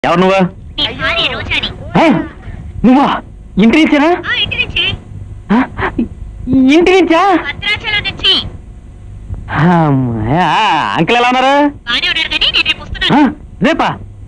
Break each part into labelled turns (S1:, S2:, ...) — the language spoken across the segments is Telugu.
S1: ఎవరు నువ్వా? నువ్వా? ఇంటి నుంచేనా? ఇంటి నుంచా? అంకుల్ ఎలా ఉన్నారు? రేపా?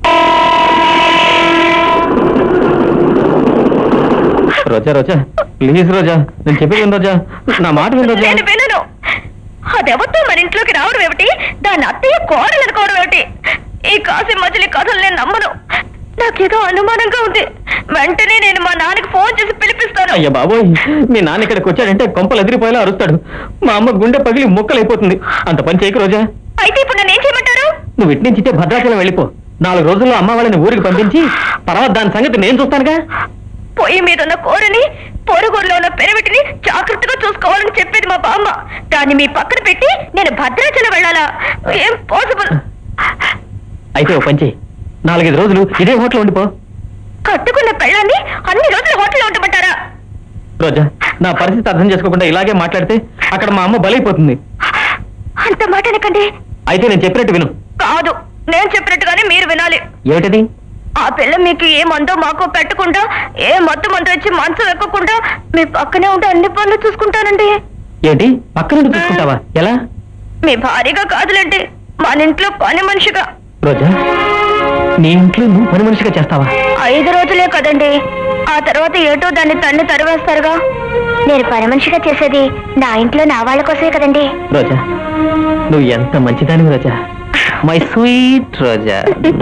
S1: రోజా రోజా ప్లీజ్ రోజా, నేను చెప్పేది రోజా, నా మాట విను రోజా.
S2: వినను. అదెవరితో మన ఇంట్లోకి రావడం ఏమిటి, దాన్ని అత్తయ్య కోడలు అనుకోవడం ఏమిటి? ఈ కాసి మజిలీ కథలు నేను నమ్మను. నాకేదో అనుమానంగా ఉంది. వెంటనే నేను మా నాన్నకి ఫోన్ చేసి పిలిపిస్తాను.
S1: అయ్యా బాబోయ్, మీ నాన్న ఇక్కడికి వచ్చాడంటే కొంపలు ఎదిరిపోయేలా అరుస్తాడు. మా అమ్మ గుండె పగిలి ముక్కలైపోతుంది. అంత పని చేయకు రోజా.
S2: అయితే ఇప్పుడు నన్ను ఏం చేయమంటారు?
S1: నువ్వు ఇటు నుంచి భద్రాచలం వెళ్ళిపో. 4 రోజుల్లో అమ్మ వాళ్ళని ఊరికి పంపించి తర్వాత దాని సంగతి నేను చూస్తానుగా.
S2: పొయ్యి మీద ఉన్న కూరని, పొరుగురులో ఉన్న పెరవిటిని జాగ్రత్తగా చూసుకోవాలని చెప్పేది మా బామ్మ. దాన్ని మీ పక్కన పెట్టి నేను భద్రాచలం వెళ్ళాలా? ఏం పాసిబుల్.
S1: అయితే ఓ పంచి, 4-5 రోజులు ఇదే హోటల్ ఉండిపో.
S2: కట్టుకున్న పెళ్ళాన్ని అన్ని రోజులు హోటల్లో ఉండమంటారా?
S1: రోజా, నా పరిస్థితి అర్థం చేసుకోకుండా ఇలాగే మాట్లాడితే అక్కడ మా అమ్మ బలైపోతుంది.
S2: అంత మాట అనకండి.
S1: అయితే నేను చెప్పినట్టు విను.
S2: కాదు, నేను చెప్పినట్టుగానే మీరు వినాలి.
S1: ఏమిటది?
S2: ఆ పిల్ల మీకు ఏ మందో మాకో పెట్టకుండా, ఏ మత్తు మందు వచ్చి మంచం ఎక్కకుండా మీ పక్కనే ఉంటే అన్ని పనులు చూసుకుంటానండి.
S1: ఏంటి పక్క నుండి చూసుకుంటావా? ఎలా?
S2: మీ భారీగా కాదులేండి, మన ఇంట్లో పని మనిషిగా.
S1: రోజా, నీ ఇంట్లో నువ్వు పని మనిషిగా చేస్తావా?
S2: 5 రోజులే కదండి, ఆ తర్వాత ఏటో దాన్ని తన్ని తరివేస్తారుగా. నేను పని మనిషిగా చేసేది నా ఇంట్లో నా వాళ్ళ కోసమే కదండి.
S1: రోజా, నువ్వు ఎంత మంచిదానివి రోజా, మై స్వీట్ రోజా.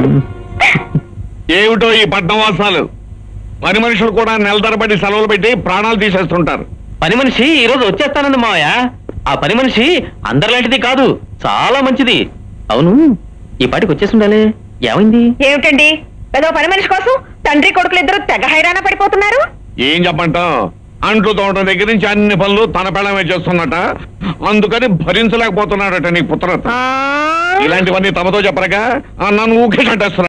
S3: ఏమిటో ఈ పట్నవాసాలు, పని మనుషులు కూడా నెల తరబడి సెలవులు పెట్టి ప్రాణాలు తీసేస్తుంటారు.
S1: పని మనిషి ఈ రోజు వచ్చేస్తానంది మావయ్య. ఆ పని మనిషి అందరిలాంటిది కాదు, చాలా మంచిది. అవును, ఈ పాటికి వచ్చేసి ఉండాలి. ఏమైంది?
S2: ఏమిటండి, ఏదో పని మనిషి కోసం తండ్రి కొడుకులు ఇద్దరు తెగ హైరాణ పడిపోతున్నారు.
S3: ఏం చెప్పంటాం, అంట్లు తోటం దగ్గర నుంచి అన్ని పనులు తన పెళ్ళమే చేస్తున్నట, అందుకని భరించలేకపోతున్నాడట నీ పుత్రత. ఇలాంటివన్నీ తమతో చెప్పరగా నన్ను ఊకే కట్టేస్తున్నా.